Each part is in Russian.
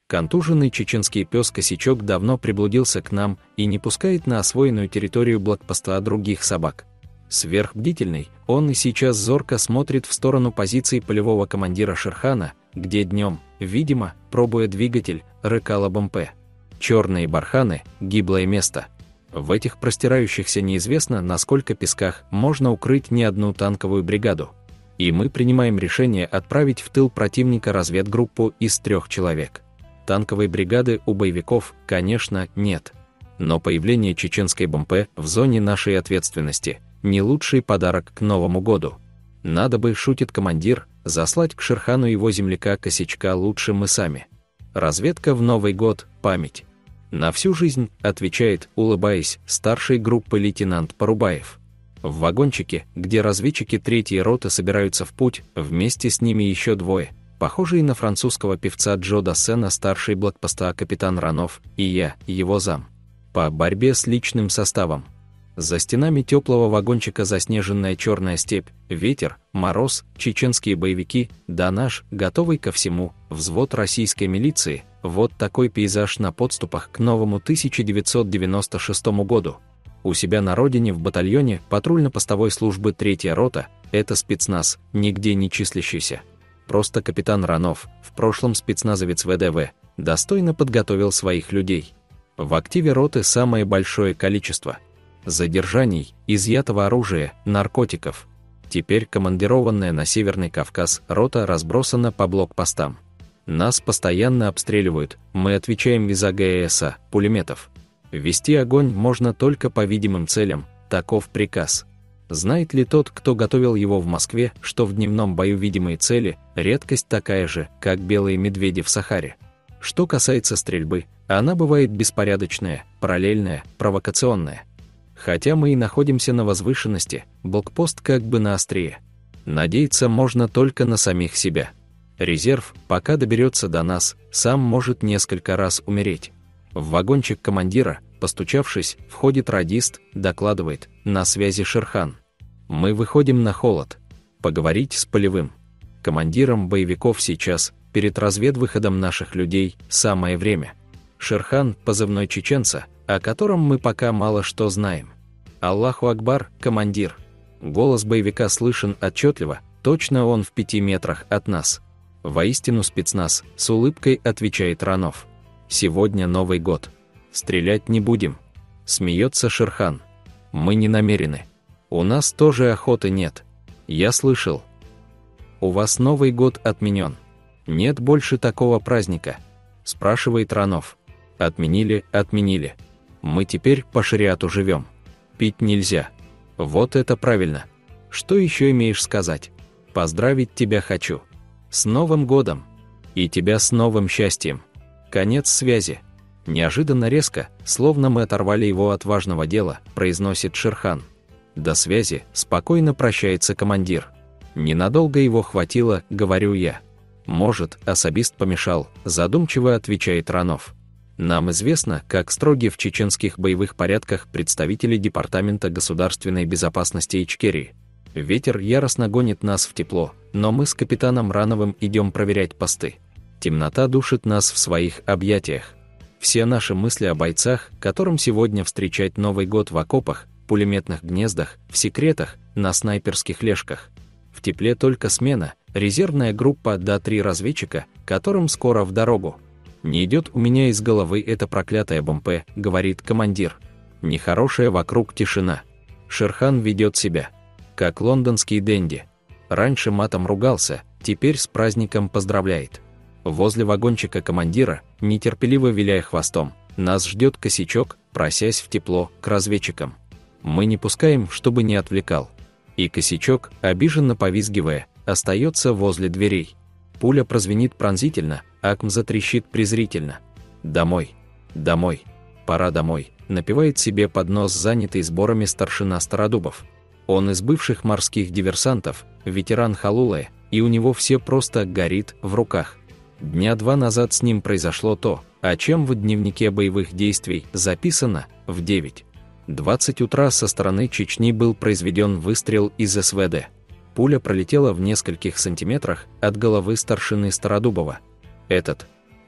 Контуженный чеченский пес Косячок давно приблудился к нам и не пускает на освоенную территорию блокпоста других собак. Сверхбдительный, он и сейчас зорко смотрит в сторону позиции полевого командира Шерхана, где днем, видимо, пробуя двигатель, рыкала БМП. Черные барханы – гиблое место. В этих простирающихся неизвестно на сколько песках можно укрыть не одну танковую бригаду. И мы принимаем решение отправить в тыл противника разведгруппу из 3 человек. Танковой бригады у боевиков, конечно, нет. Но появление чеченской БМП в зоне нашей ответственности – не лучший подарок к Новому году. Надо бы, шутит командир, заслать к Шерхану его земляка Косячка лучше мы сами. Разведка в Новый год – память. На всю жизнь, отвечает, улыбаясь, старший группы лейтенант Порубаев. В вагончике, где разведчики 3-й роты собираются в путь, вместе с ними еще 2, похожие на французского певца Джо Дассена, старший блокпоста капитан Ранов, и я, его зам. По борьбе с личным составом. За стенами теплого вагончика заснеженная черная степь, ветер, мороз, чеченские боевики, да наш, готовый ко всему, взвод российской милиции. Вот такой пейзаж на подступах к новому 1996 году. У себя на родине в батальоне патрульно-постовой службы 3-я рота, это спецназ, нигде не числящийся. Просто капитан Ранов, в прошлом спецназовец ВДВ, достойно подготовил своих людей. В активе роты самое большое количество задержаний, изъятого оружия, наркотиков. Теперь командированная на Северный Кавказ рота разбросана по блокпостам. Нас постоянно обстреливают, мы отвечаем из АГСа, пулеметов. Вести огонь можно только по видимым целям, таков приказ. Знает ли тот, кто готовил его в Москве, что в дневном бою видимые цели – редкость такая же, как белые медведи в Сахаре? Что касается стрельбы, она бывает беспорядочная, параллельная, провокационная. Хотя мы и находимся на возвышенности, блокпост как бы на острие. Надеяться можно только на самих себя. Резерв, пока доберется до нас, сам может несколько раз умереть. В вагончик командира, постучавшись, входит радист, докладывает: на связи Шерхан. Мы выходим на холод. Поговорить с полевым командиром боевиков сейчас, перед разведвыходом наших людей, самое время. Шерхан, позывной чеченца, о котором мы пока мало что знаем. Аллаху Акбар, командир. Голос боевика слышен отчетливо, точно он в 5 метрах от нас. Воистину спецназ, с улыбкой отвечает Ранов. Сегодня Новый год. Стрелять не будем. Смеется Шерхан. Мы не намерены. У нас тоже охоты нет. Я слышал. У вас Новый год отменен. Нет больше такого праздника. Спрашивает Ранов. Отменили. Мы теперь по шариату живем. Пить нельзя. Вот это правильно. Что еще имеешь сказать? Поздравить тебя хочу. С Новым годом. И тебя с новым счастьем. Конец связи. Неожиданно резко, словно мы оторвали его от важного дела, произносит Шерхан. До связи, спокойно прощается командир. Ненадолго его хватило, говорю я. Может, особист помешал, задумчиво отвечает Ранов. Нам известно, как строги в чеченских боевых порядках представители Департамента государственной безопасности Ичкерии. Ветер яростно гонит нас в тепло, но мы с капитаном Рановым идем проверять посты. Темнота душит нас в своих объятиях. Все наши мысли о бойцах, которым сегодня встречать Новый год в окопах, пулеметных гнездах, в секретах, на снайперских лёжках. В тепле только смена, резервная группа до 3 разведчика, которым скоро в дорогу. Не идет у меня из головы эта проклятая БМП, говорит командир. Нехорошая вокруг тишина. Шерхан ведет себя как лондонский денди. Раньше матом ругался, теперь с праздником поздравляет. Возле вагончика командира, нетерпеливо виляя хвостом, нас ждет Косячок, просясь в тепло к разведчикам. Мы не пускаем, чтобы не отвлекал. И Косячок, обиженно повизгивая, остается возле дверей. Пуля прозвенит пронзительно, акм затрещит презрительно. Домой. Пора домой, напевает себе под нос занятый сборами старшина Стародубов. Он из бывших морских диверсантов, ветеран Халулы, и у него все просто горит в руках. Дня 2 назад с ним произошло то, о чем в дневнике боевых действий записано в 9:20 утра со стороны Чечни был произведен выстрел из СВД. Пуля пролетела в нескольких сантиметрах от головы старшины Стародубова. Этот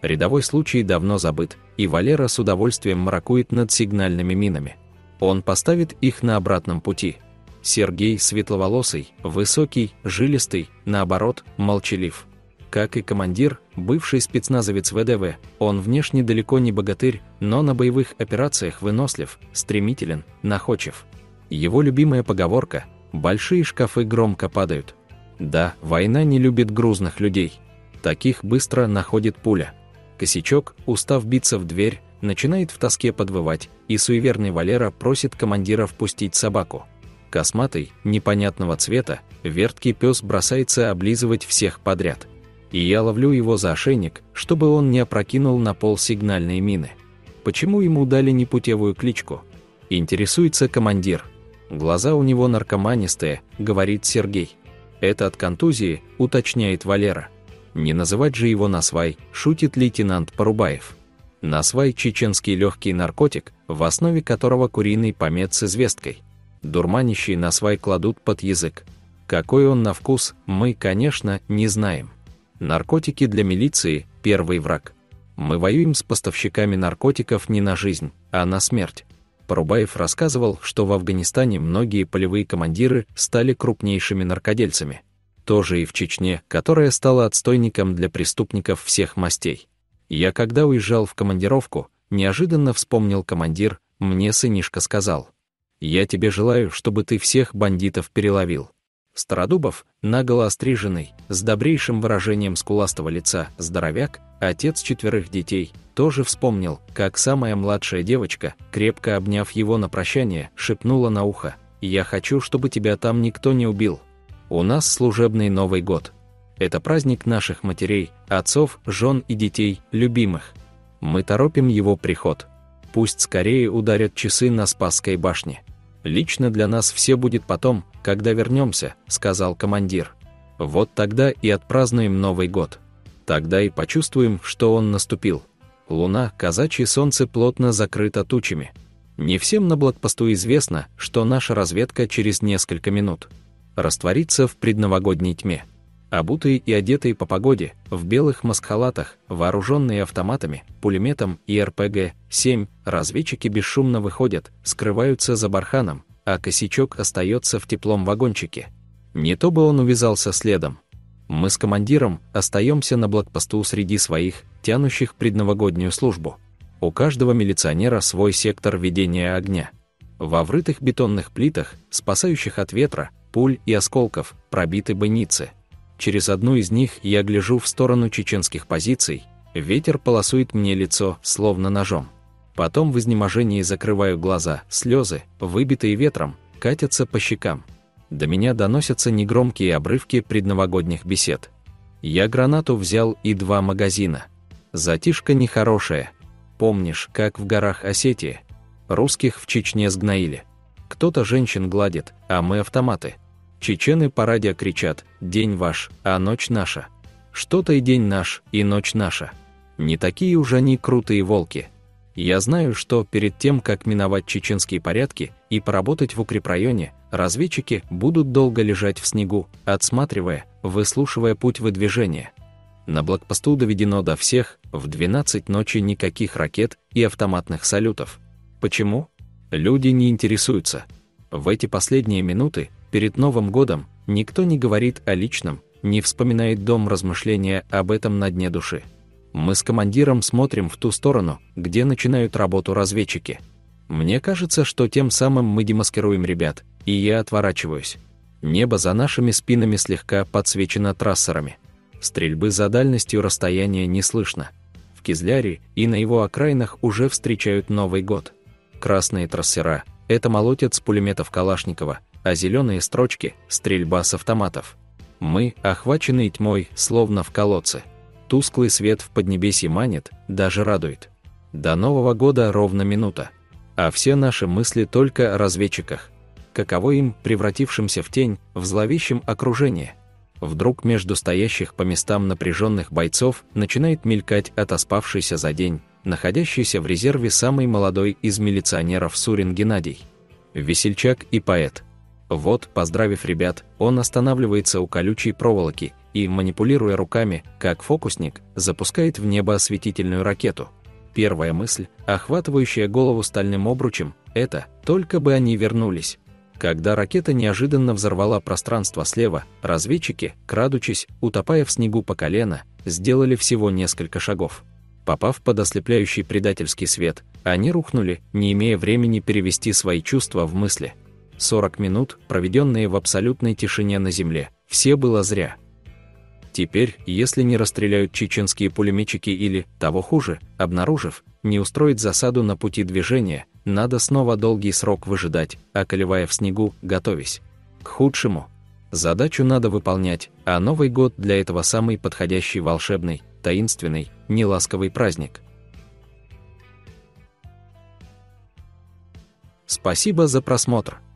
Рядовой случай давно забыт, и Валера с удовольствием маракует над сигнальными минами. Он поставит их на обратном пути. Сергей светловолосый, высокий, жилистый, наоборот, молчалив. Как и командир, бывший спецназовец ВДВ, он внешне далеко не богатырь, но на боевых операциях вынослив, стремителен, находчив. Его любимая поговорка «большие шкафы громко падают». Да, война не любит грузных людей. Таких быстро находит пуля. Косячок, устав биться в дверь, начинает в тоске подвывать, и суеверный Валера просит командира впустить собаку. Косматый, непонятного цвета, верткий пес бросается облизывать всех подряд. И я ловлю его за ошейник, чтобы он не опрокинул на пол сигнальные мины. Почему ему дали непутевую кличку? Интересуется командир. Глаза у него наркоманистые, говорит Сергей. Это от контузии, уточняет Валера. Не называть же его насвай, шутит лейтенант Порубаев. Насвай – чеченский легкий наркотик, в основе которого куриный помет с известкой. Дурманящий насвай кладут под язык. Какой он на вкус, мы, конечно, не знаем. Наркотики для милиции – первый враг. Мы воюем с поставщиками наркотиков не на жизнь, а на смерть. Порубаев рассказывал, что в Афганистане многие полевые командиры стали крупнейшими наркодельцами. Тоже и в Чечне, которая стала отстойником для преступников всех мастей. Я когда уезжал в командировку, неожиданно вспомнил командир, мне сынишка сказал: «Я тебе желаю, чтобы ты всех бандитов переловил». Стародубов, наголо остриженный, с добрейшим выражением скуластого лица, здоровяк, отец 4 детей, тоже вспомнил, как самая младшая девочка, крепко обняв его на прощание, шепнула на ухо: «Я хочу, чтобы тебя там никто не убил. У нас служебный Новый год. Это праздник наших матерей, отцов, жен и детей, любимых. Мы торопим его приход. Пусть скорее ударят часы на Спасской башне. Лично для нас все будет потом, когда вернемся», — сказал командир. «Вот тогда и отпразднуем Новый год. Тогда и почувствуем, что он наступил. Луна, казачье солнце плотно закрыто тучами. Не всем на блокпосту известно, что наша разведка через несколько минут растворится в предновогодней тьме. Обутые и одетые по погоде, в белых маскхалатах, вооруженные автоматами, пулеметом и РПГ-7, разведчики бесшумно выходят, скрываются за барханом, а косячок остается в теплом вагончике. Не то бы он увязался следом. Мы с командиром остаемся на блокпосту среди своих, тянущих предновогоднюю службу. У каждого милиционера свой сектор ведения огня. Во врытых бетонных плитах, спасающих от ветра, пуль и осколков, пробиты бойницы. Через одну из них я гляжу в сторону чеченских позиций, ветер полосует мне лицо, словно ножом. Потом в изнеможении закрываю глаза, слезы, выбитые ветром, катятся по щекам. До меня доносятся негромкие обрывки предновогодних бесед. Я гранату взял и 2 магазина. Затишка нехорошая. Помнишь, как в горах Осетии? Русских в Чечне сгноили. Кто-то женщин гладит, а мы автоматы. Чечены по радио кричат: «День ваш, а ночь наша». Что-то и день наш, и ночь наша. Не такие уж они крутые волки. Я знаю, что перед тем, как миновать чеченские порядки и поработать в укрепрайоне, разведчики будут долго лежать в снегу, отсматривая, выслушивая путь выдвижения. На блокпосту доведено до всех: в 12 ночи никаких ракет и автоматных салютов. Почему? Люди не интересуются. В эти последние минуты, перед Новым годом, никто не говорит о личном, не вспоминает дом размышления об этом на дне души. Мы с командиром смотрим в ту сторону, где начинают работу разведчики. Мне кажется, что тем самым мы демаскируем ребят, и я отворачиваюсь. Небо за нашими спинами слегка подсвечено трассерами. Стрельбы за дальностью расстояния не слышно. В Кизляре и на его окраинах уже встречают Новый год. Красные трассера — это молотят с пулеметов Калашникова, а зеленые строчки — стрельба с автоматов. Мы, охваченные тьмой, словно в колодце. Тусклый свет в поднебесье манит, даже радует. До Нового года ровно минута. А все наши мысли только о разведчиках. Каково им, превратившимся в тень, в зловещем окружении? Вдруг между стоящих по местам напряженных бойцов начинает мелькать отоспавшийся за день, находящийся в резерве самый молодой из милиционеров Сурин Геннадий. Весельчак и поэт. Вот, поздравив ребят, он останавливается у колючей проволоки и, манипулируя руками, как фокусник, запускает в небо осветительную ракету. Первая мысль, охватывающая голову стальным обручем, это «только бы они вернулись». Когда ракета неожиданно взорвала пространство слева, разведчики, крадучись, утопая в снегу по колено, сделали всего несколько шагов. Попав под ослепляющий предательский свет, они рухнули, не имея времени перевести свои чувства в мысли. 40 минут, проведенные в абсолютной тишине на земле, все было зря. Теперь, если не расстреляют чеченские пулеметчики или, того хуже, обнаружив, не устроить засаду на пути движения, надо снова долгий срок выжидать, околевая в снегу, готовясь к худшему. Задачу надо выполнять, а Новый год для этого самый подходящий волшебный, таинственный, неласковый праздник. Спасибо за просмотр.